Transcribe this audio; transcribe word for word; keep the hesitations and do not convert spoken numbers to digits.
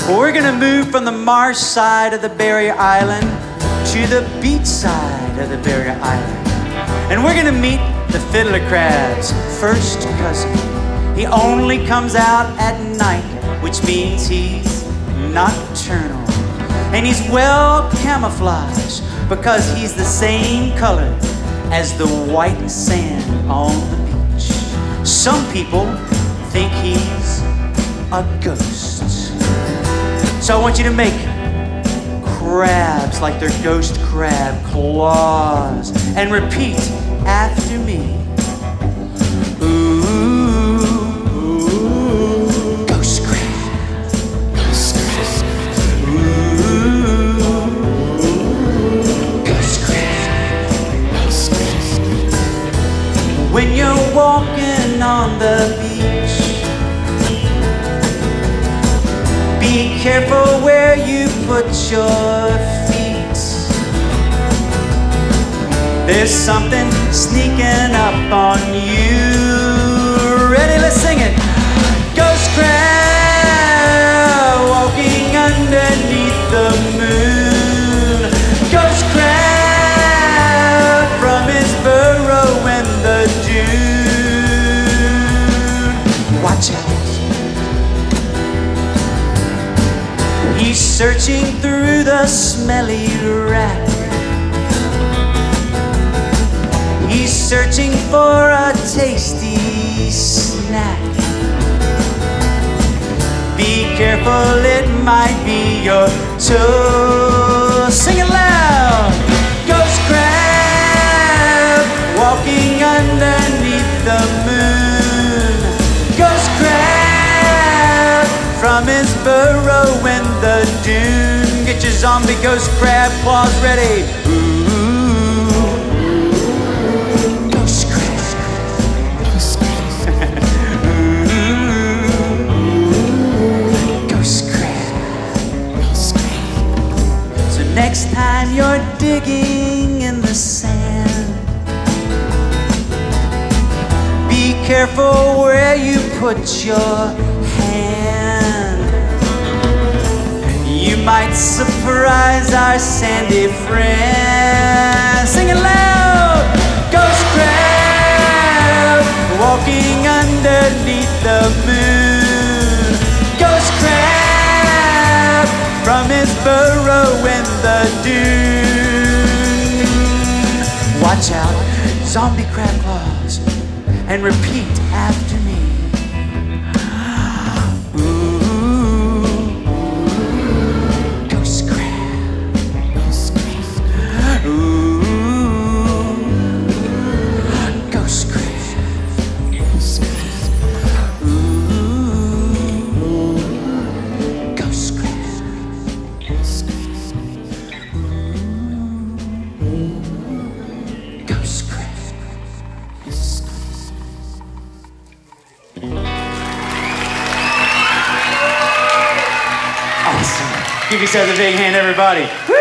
We're gonna move from the marsh side of the barrier island to the beach side of the barrier island. And we're gonna meet the fiddler crab's first cousin. He only comes out at night, which means he's nocturnal. And he's well camouflaged because he's the same color as the white sand on the beach. Some people think he's a ghost. So I want you to make crabs like they're ghost crab claws and repeat after me. Ooh, ghost crab, ghost crab. Ooh, ghost crab, ghost crab. When you're walking on the beach, be careful where you put your feet. There's something sneaking up on you. Ready? Let's sing it. Ghost crab walking underneath the moon. Ghost crab from his burrow in the dune. Watch out. He's searching through the smelly rack. He's searching for a tasty snack. Be careful, it might be your toe. Sing it loud! Ghost crab walking underneath the moon. Ghost crab from his burrow in the dune. Get your zombie ghost crab claws ready. Ooh, ghost crab, ghost crab. Ooh, ghost crab, ghost crab. So next time you're digging in the sand, be careful where you put your hand. You might surprise our sandy friend. Sing it loud! Ghost crab walking underneath the moon. Ghost crab from his burrow in the dune. Watch out, zombie crab claws, and repeat after me. Give yourselves a big hand, everybody.